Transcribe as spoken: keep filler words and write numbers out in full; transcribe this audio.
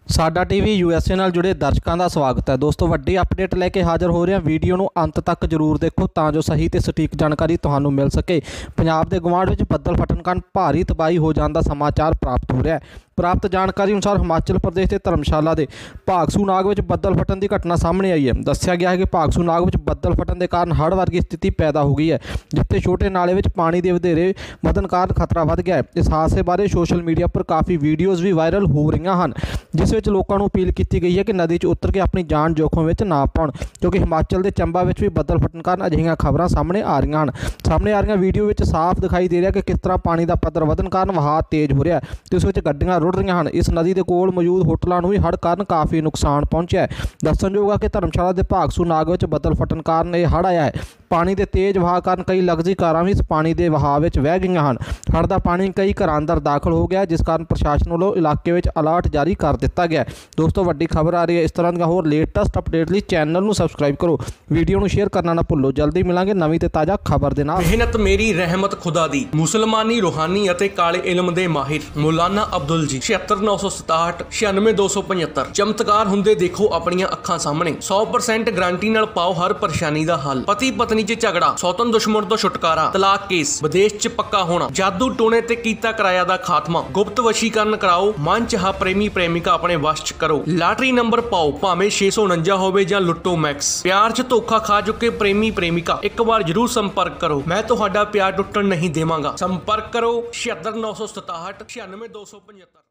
ਸਾਡਾ TV USA ਨਾਲ ਜੁੜੇ ਦਰਸ਼ਕਾਂ ਦਾ ਸਵਾਗਤ ਹੈ। ਦੋਸਤੋ ਵੱਡੀ ਅਪਡੇਟ ਲੈ ਕੇ ਹਾਜ਼ਰ ਹੋ ਰਹੇ ਹਾਂ। ਵੀਡੀਓ ਨੂੰ ਅੰਤ ਤੱਕ ਜ਼ਰੂਰ ਦੇਖੋ ਤਾਂ ਜੋ ਸਹੀ ਤੇ ਸਟੀਕ ਜਾਣਕਾਰੀ ਤੁਹਾਨੂੰ ਮਿਲ ਸਕੇ। ਪੰਜਾਬ ਦੇ ਗਵਾਂਢ ਵਿੱਚ ਬੱਦਲ ਫਟਣ ਕਾਰਨ ਭਾਰੀ ਤਬਾਹੀ ਹੋ ਜਾਣ ਦਾ ਸਮਾਚਾਰ ਪ੍ਰਾਪਤ ਹੋ ਰਿਹਾ ਹੈ। प्राप्त जानकारी अनुसार हिमाचल प्रदेश के धर्मशाला के भागसू नाग में बदल फटन की घटना सामने आई है। दस्या गया है कि भागसू नाग में बदल फटन के कारण हड़ वर्गी स्थिति पैदा हो गई है, जिथे छोटे नाले में पानी के वधेरे वधन कारण खतरा बढ़ गया है। इस हादसे बारे सोशल मीडिया पर काफ़ी वीडियोज़ भी वायरल हो रही हैं, जिस विच लोगों को अपील की गई है कि नदी च उतर के अपनी जान जोखम में ना पाउण, क्योंकि हिमाचल के चंबा में भी बदल फटन कारण अजिहियां खबरां सामने आ रही हैं। सामने आ रही वीडियो में साफ दिखाई दे रहा है कि किस तरह पानी का पद्धर वधन कारण वहाव तेज हो रहा है, तो इस गड्डियां रुड़ रही हैं। इस नदी के कोल मौजूद होटलों में भी हड़ कारण काफ़ी नुकसान पहुंचा है। दसणयोग है कि धर्मशाला के भागसू नाग में बदल फटन कारण यह हड़ आया है। पानी के तेज वहाव कारण कई लग्जरी कारां भी इस पानी के वहाव में वह गई हैं। हड़ का पानी कई घर अंदर दाखिल हो गया, जिस कारण प्रशासन वालों इलाके में अलर्ट जारी कर दिता गया। दोस्तों वड्डी खबर आ रही है। इस तरह दी होर लेटेस्ट अपडेट लिए चैनल को सबसक्राइब करो, वीडियो को शेयर करना ना भुल्लो। जल्दी मिलांगे नवीं ते ताज़ा खबर दे नाल। मेहनत मेरी रहमत खुदा दी। मुसलमानी रूहानी अते काले इलम दे माहिर मौलाना अब्दुल जी छिहत्तर नौ सौ सताहठ छियानवे दो सौ पचहत्तर। चमत्कार हुंदे देखो अपनियां अखां सामने। सौ परसेंट गारंटी नाल पाओ हर परेशानी दा हल। पति पत्नी च झगड़ा, सौतन दुश्मन तो छुटकारा, तलाक केस, विदेश च पक्का होना, जादू टोने ते कीता कराया दा खात्मा, गुप्त वशीकरण कराओ, मन चाहा प्रेमी प्रेमिका अपने वश च करो, लाटरी नंबर पाओ भावें छे सौ उनंजा होवे जां लुट्टो मैक्स। प्यार च धोखा खा चुके प्रेमी प्रेमिका एक बार जरूर संपर्क करो, मैं तुहाडा प्यार टुटण नहीं देवांगा। संपर्क करो छिहत्तर नौ सौ सताहठ छियानवे दो सौ पचहत्तर।